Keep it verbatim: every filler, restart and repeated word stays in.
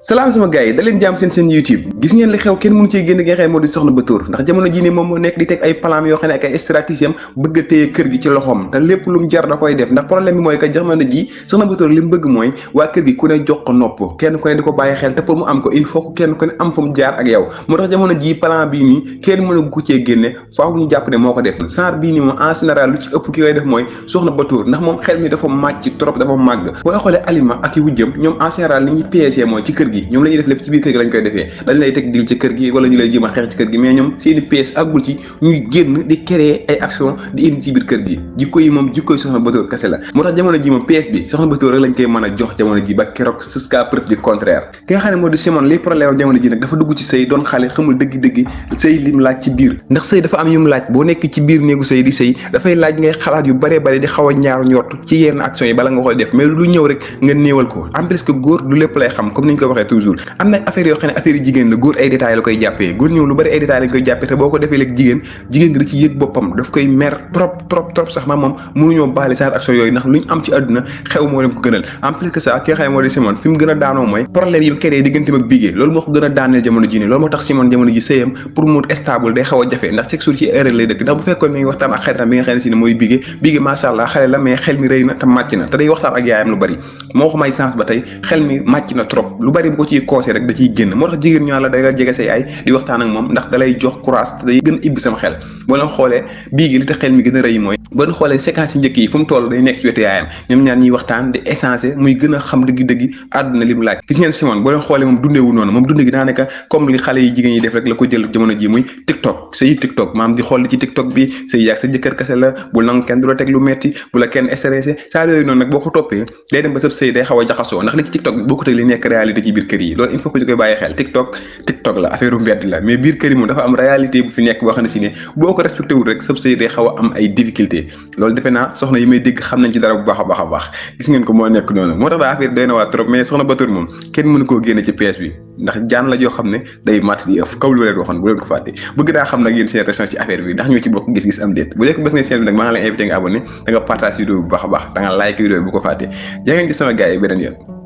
salaam sama gars yi da leen jàmm seen seen YouTube gis ngeen li xew kenn mënu ciy génn nga xam moo di Soxna Batoor ndax jamono jii nii moom moo nekk di teg ay plan yoo xam ne ak ay stratégie am bëgg a téye kër gi ci loxoom te lépp lu mu jar da koy def ndax problème bi mooy que jamono ji Soxna Batoor li mu bëgg mooy waa kër gi ku ne jox ko nopp kenn ku ne di ko bàyyi xel te pour mu am ko il faut que kenn ku ne am fu mu jaar ak yow moo tax jamono ji plan bii nii kenn mënu ko cee génne faaw ñu jàpp ne moo ko def genre bii nii moom en général lu ci ëpp ki koy def mooy Soxna Batoor ndax moom xel mi dafa màcc trop dafa màgg boo xoolee Alima ak i wujjëm ñoom en général li ñuy piégé mooy ci kër gi ñoom la ñuy def lépp ci biir kër gi lañ koy defee dañ lay teg dil ci kër gi wala ñu lay jéem a xeex ci kër gi mais ñoom seeni pièce àggul ci ñuy génn di créer ay action di indi ci biir kër gi jikko yi moom jikko yi Soxna Batoor kese la moo tax jamono ji moom pièce bi Soxna Batoor rek lañ koy mën a jox jamono ji ba keroog jusqu'à preuve du contraire ki nga xam ne moo di Simone li problème jamono ji nag dafa dugg ci sëy doon xale xamul dëgg-dëgg sëy lim laaj ci biir ndax sëy dafa am yum laaj boo nekk ci biir néegu sëy di sëy dafay laaj ngay xalaat yu bëree bëri di xaw a ñaaru njort ci yenn action yi bala nga koy def mais lu ñëw rek nga néewal ko en plus que góor du lépp lay xam comme niñ ko waxee toujours am na affaire yoo xam ne affaire yi jigéen la góor ay détails la koy jàppee góor ñëw lu bëri ay détails la koy jàppee te boo ko defee léegi jigéen jigéen gi da ci yëg boppam daf koy mer trop trop trop sax ma moom mënuñoo baale genre action yooyu ndax lu ñu am ci àdduna xew moo leen ko gënal en plus que ça ki nga xam ne moo di Simone fi mu gën a daanoo mooy problème yi mu créé digganteem ak Bigué loolu moo ko gën a daaneel jamono ji nii loolu moo tax Simone jamono ji sëyam pour mu stable day xaw a jafe ndax chaque jour ci erreur lay dëkk ndax bu fekkoon mi ngi waxtaan ak xaritam bi nga xam ne si ne mooy Bigué Bigué macha allah xale la mais xel mi rëy na te màcc na te day waxtaan ak yaayam lu bëri moo ko may chance ba tey xel mi màcc na trop lu bëri bu ko ciy koosee rek da ciy génn moo tax jigéen ñoo la da nga jege say ay di waxtaan ak moom ndax da lay jox courage te day gën a ibbi sama xel boo leen xoolee Bigué li tax xel mi gën a rëy mooy boo leen xoolee séquence yi njëkk yi fu mu toll day nekk ci wetu yaayam ñoom ñaar ñuy waxtaan di échanger muy gën a xam dëgg-dëgg àdduna li mu laaj gis ngeen Simone boo leen xoolee moom dundeewu noonu moom dunde gi daanaka comme li xale yi jigéen yi def rek la ko jël jamono ji muy TikTok sëy TikTok maam di xool li ci TikTok bi sëy yaag sa jëkkër kese la bu nangu kenn du la teg lu metti bu la kenn stressé saa yooyu noonu nag boo ko toppee day dem ba sëb sëy day xaw a jaxasoo ndax li ci TikTok bi boo ko teg li nekk réalité ci biir kër yi loolu il faut que ñu koy bàyyi xel TikTok TikTok la affaire u mbedd la mais biir kër yi moom dafa am réalité bu fi nekk boo xam ne si ne boo ko respecté wul rek sëb sëy day xaw a am ay difficulté loolu defe naa soxna yi may dégg xam nañ ci dara bu baax a baax a baax gis ngeen ko moo nekk noonu moo tax daa affaire doy na waa trop mais Soxna Batoor moom kenn mënu koo génne ci pièce bi ndax jaan la joo xam ne day mat di ëf kaw lu leen waxoon bu leen ko fàtte bëgg daa xam nag yéen seen réaction ci affaire bi ndax ñoo ci bokk gis-gis am déet bu dee ko bés nga seen bi nag maa ngi lay invité nga abonné da nga partage vidéo bu baax a baax da nga like vidéo bu ko fàtte jaa ngeen ci sama gars yi beneen yoon